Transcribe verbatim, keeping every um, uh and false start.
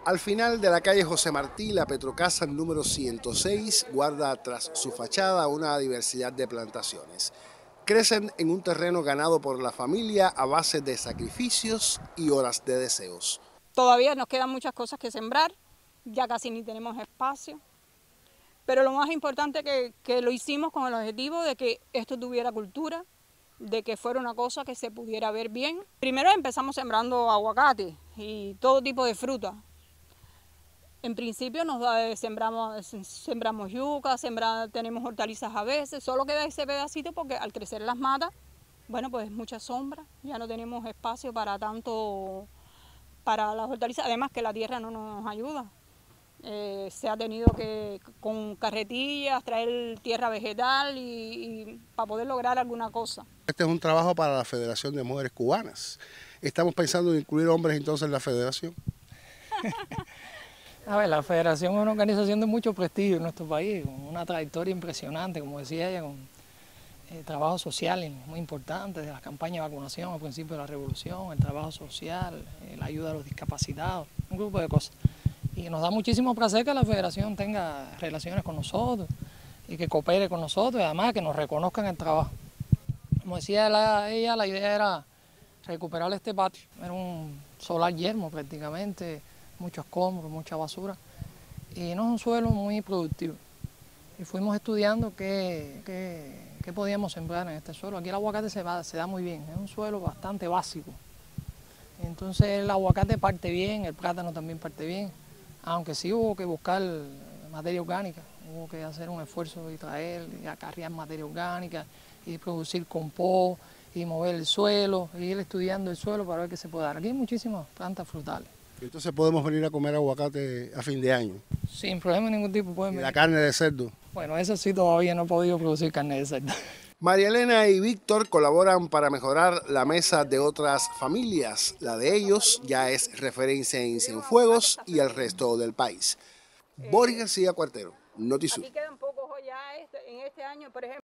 Al final de la calle José Martí, la Petrocasa número ciento seis guarda tras su fachada una diversidad de plantaciones. Crecen en un terreno ganado por la familia a base de sacrificios y horas de deseos. Todavía nos quedan muchas cosas que sembrar, ya casi ni tenemos espacio, pero lo más importante es que, que lo hicimos con el objetivo de que esto tuviera cultura, de que fuera una cosa que se pudiera ver bien. Primero empezamos sembrando aguacate y todo tipo de fruta. En principio nos da, sembramos, sembramos yuca, sembra, tenemos hortalizas a veces, solo queda ese pedacito porque al crecer las matas, bueno, pues mucha sombra, ya no tenemos espacio para tanto, para las hortalizas, además que la tierra no nos ayuda. Eh, se ha tenido que, con carretillas, traer tierra vegetal y, y para poder lograr alguna cosa. Este es un trabajo para la Federación de Mujeres Cubanas. ¿Estamos pensando en incluir hombres entonces en la federación? A ver, la federación es una organización de mucho prestigio en nuestro país, con una trayectoria impresionante, como decía ella, con eh, trabajos sociales muy importantes, de las campañas de vacunación al principio de la revolución, el trabajo social, eh, la ayuda a los discapacitados, un grupo de cosas. Y nos da muchísimo placer que la federación tenga relaciones con nosotros y que coopere con nosotros y además que nos reconozcan el trabajo. Como decía la, ella, la idea era recuperar este patio, era un solar yermo prácticamente, muchos escombros, mucha basura, y no es un suelo muy productivo. Y fuimos estudiando qué, qué, qué podíamos sembrar en este suelo. Aquí el aguacate se, va, se da muy bien, es un suelo bastante básico. Entonces el aguacate parte bien, el plátano también parte bien, aunque sí hubo que buscar materia orgánica, hubo que hacer un esfuerzo y traer y acarrear materia orgánica y producir compost y mover el suelo, y ir estudiando el suelo para ver qué se puede dar. Aquí hay muchísimas plantas frutales. Entonces podemos venir a comer aguacate a fin de año. Sin problema de ningún tipo pueden ¿Y venir. la carne de cerdo? Bueno, eso sí todavía no he podido producir carne de cerdo. María Elena y Víctor colaboran para mejorar la mesa de otras familias. La de ellos ya es referencia en Cienfuegos y el resto del país. Boris García Cuartero, Notisur. Aquí quedan pocos ya este, en este año, por ejemplo.